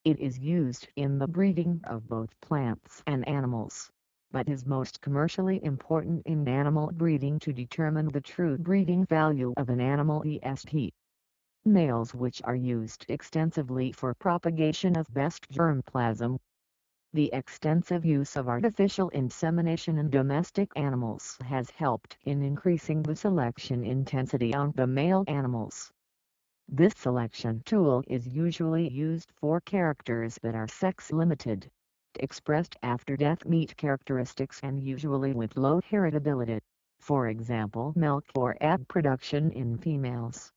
It is used in the breeding of both plants and animals, but is most commercially important in animal breeding to determine the true breeding value of an animal est. Males which are used extensively for propagation of best germplasm. The extensive use of artificial insemination in domestic animals has helped in increasing the selection intensity on the male animals. This selection tool is usually used for characters that are sex-limited, expressed after death meat characteristics and usually with low heritability, for example milk or egg production in females.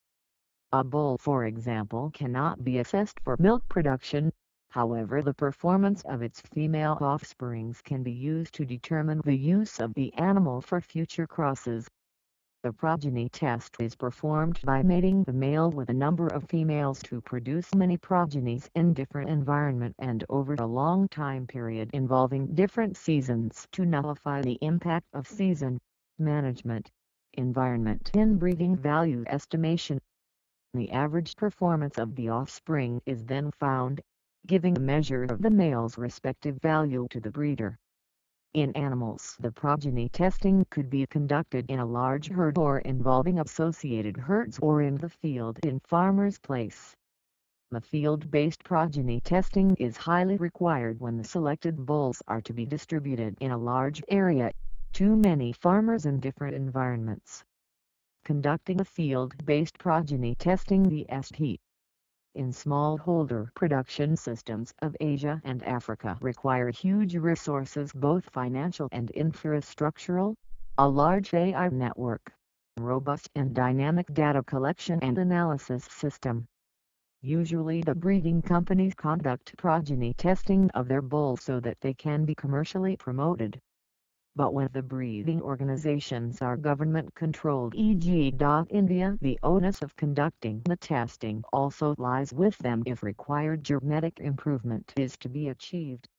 A bull for example cannot be assessed for milk production, however the performance of its female offsprings can be used to determine the use of the animal for future crosses. The progeny test is performed by mating the male with a number of females to produce many progenies in different environment and over a long time period involving different seasons to nullify the impact of season, management, environment in breeding value estimation. The average performance of the offspring is then found, giving a measure of the male's respective value to the breeder. In animals, the progeny testing could be conducted in a large herd or involving associated herds or in the field in farmer's place. The field-based progeny testing is highly required when the selected bulls are to be distributed in a large area, to many farmers in different environments. Conducting a field-based progeny testing the ST in smallholder production systems of Asia and Africa require huge resources both financial and infrastructural, a large AI network, robust and dynamic data collection and analysis system. Usually the breeding companies conduct progeny testing of their bulls so that they can be commercially promoted. But when the breeding organizations are government-controlled e.g. India, the onus of conducting the testing also lies with them if required genetic improvement is to be achieved.